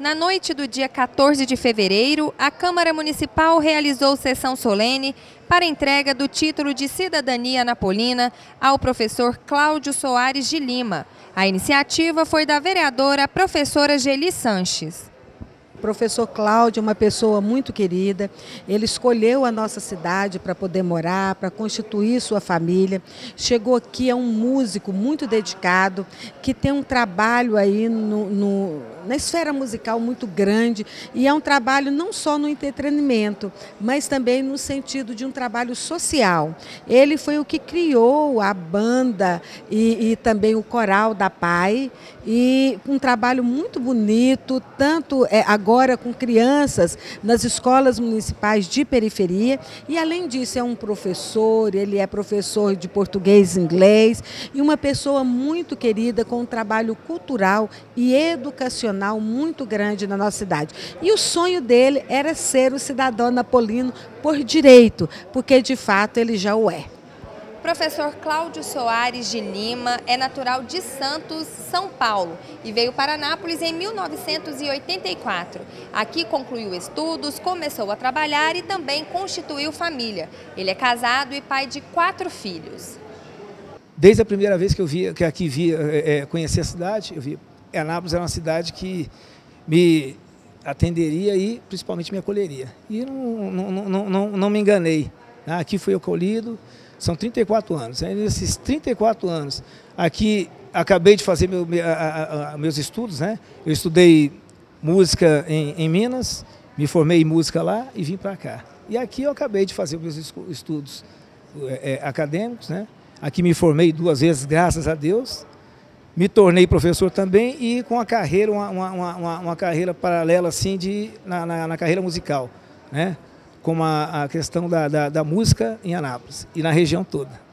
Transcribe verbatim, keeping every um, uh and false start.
Na noite do dia quatorze de fevereiro, a Câmara Municipal realizou sessão solene para entrega do título de cidadania napolina ao professor Cláudio Soares de Lima. A iniciativa foi da vereadora professora Geli Sanches. O professor Cláudio é uma pessoa muito querida, ele escolheu a nossa cidade para poder morar, para constituir sua família. Chegou aqui, é um músico muito dedicado, que tem um trabalho aí no, no, na esfera musical muito grande, e é um trabalho não só no entretenimento, mas também no sentido de um trabalho social. Ele foi o que criou a banda e, e também o coral da P A I, e um trabalho muito bonito, tanto é, agora com crianças nas escolas municipais de periferia, e além disso é um professor, ele é professor de português e inglês, e uma pessoa muito querida com um trabalho cultural e educacional muito grande na nossa cidade. E o sonho dele era ser o cidadão napolino por direito, porque de fato ele já o é. Professor Cláudio Soares de Lima é natural de Santos, São Paulo, e veio para Anápolis em mil novecentos e oitenta e quatro. Aqui concluiu estudos, começou a trabalhar e também constituiu família. Ele é casado e pai de quatro filhos. Desde a primeira vez que eu vi, que aqui vi, é, conheci a cidade, eu vi Anápolis era uma cidade que me atenderia e principalmente me acolheria. E não, não, não, não, não me enganei. Aqui fui acolhido. São trinta e quatro anos. Nesses trinta e quatro anos, aqui acabei de fazer meu, a, a, a, meus estudos, né? Eu estudei música em, em Minas, me formei em música lá e vim para cá. E aqui eu acabei de fazer meus estudos é, acadêmicos, né? Aqui me formei duas vezes, graças a Deus. Me tornei professor também e com a carreira, uma, uma, uma, uma carreira paralela assim de, na, na, na carreira musical, né? Como a, a questão da, da, da música em Anápolis e na região toda.